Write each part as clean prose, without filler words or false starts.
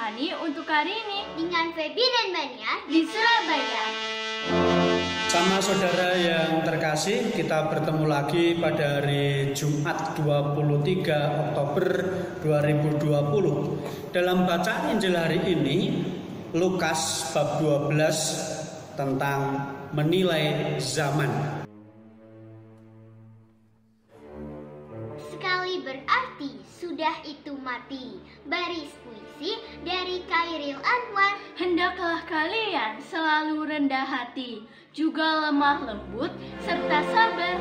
rohani untuk hari ini dengan Feby dan Mania di Surabaya. Sama saudara yang terkasih, kita bertemu lagi pada hari Jumat 23 Oktober 2020. Dalam bacaan Injil hari ini, Lukas bab 12 tentang menilai zaman. Sekali berarti sudah itu mati. Baris puisi dari Khairil Anwar. Hendaklah kalian selalu rendah hati, juga lemah lembut serta sabar.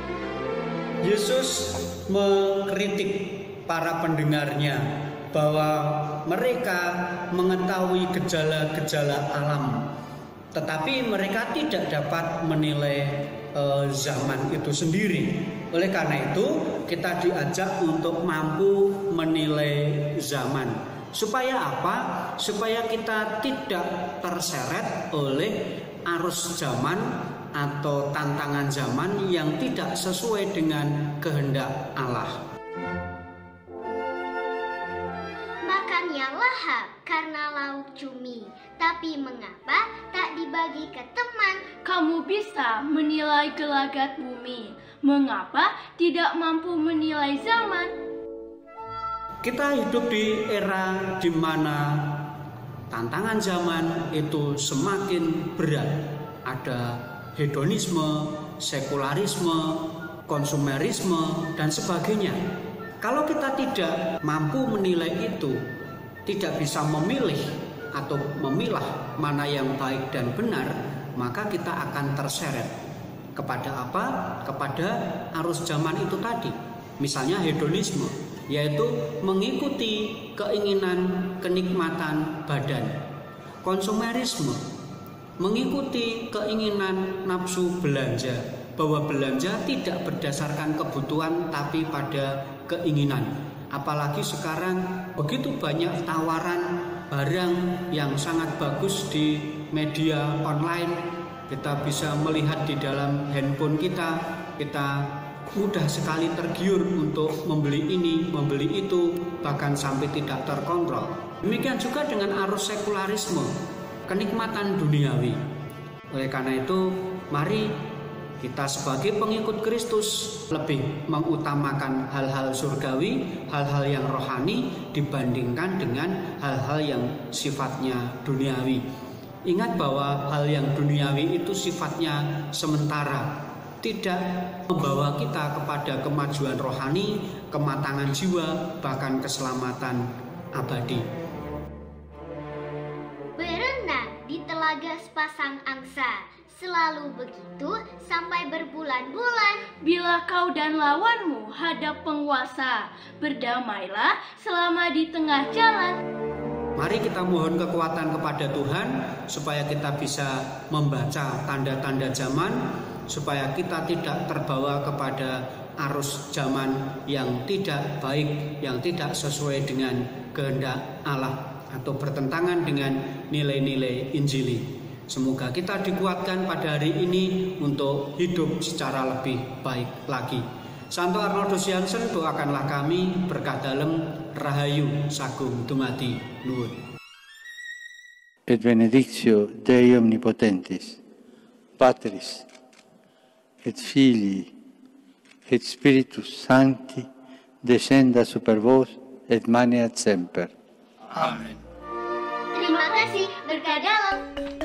Yesus mengkritik para pendengarnya bahwa mereka mengetahui gejala-gejala alam, tetapi mereka tidak dapat menilai zaman itu sendiri. Oleh karena itu, kita diajak untuk mampu menilai zaman. Supaya apa? Supaya kita tidak terseret oleh arus zaman atau tantangan zaman yang tidak sesuai dengan kehendak Allah. Makannya lahap karena lauk cumi, tapi mengapa tak dibagi ke teman? Kamu bisa menilai gelagat bumi, mengapa tidak mampu menilai zaman? Kita hidup di era di mana tantangan zaman itu semakin berat. Ada hedonisme, sekularisme, konsumerisme, dan sebagainya. Kalau kita tidak mampu menilai itu, tidak bisa memilih atau memilah mana yang baik dan benar, maka kita akan terseret kepada apa? Kepada arus zaman itu tadi. Misalnya hedonisme, yaitu mengikuti keinginan kenikmatan badan. Konsumerisme, mengikuti keinginan nafsu belanja, bahwa belanja tidak berdasarkan kebutuhan tapi pada keinginan. Apalagi sekarang begitu banyak tawaran barang yang sangat bagus di media online. Kita bisa melihat di dalam handphone kita mudah sekali tergiur untuk membeli ini, membeli itu, bahkan sampai tidak terkontrol. Demikian juga dengan arus sekularisme, kenikmatan duniawi. Oleh karena itu, mari kita sebagai pengikut Kristus lebih mengutamakan hal-hal surgawi, hal-hal yang rohani dibandingkan dengan hal-hal yang sifatnya duniawi. Ingat bahwa hal yang duniawi itu sifatnya sementara, tidak membawa kita kepada kemajuan rohani, kematangan jiwa, bahkan keselamatan abadi. Berenang di telaga sepasang angsa, selalu begitu sampai berbulan-bulan. Bila kau dan lawanmu hadap penguasa, berdamailah selama di tengah jalan. Mari kita mohon kekuatan kepada Tuhan supaya kita bisa membaca tanda-tanda zaman, supaya kita tidak terbawa kepada arus zaman yang tidak baik, yang tidak sesuai dengan kehendak Allah atau bertentangan dengan nilai-nilai Injili. Semoga kita dikuatkan pada hari ini untuk hidup secara lebih baik lagi. Santo Arnoldus Jansen, doakanlah kami, berkah dalem Rahayu Sagung Dumadi Nuwun. Et benedictio Dei Omnipotentis, Patris, et Filii, et Spiritus Sancti, descenda super vos, et maneat semper. Amen. Terima kasih, berkah dalam.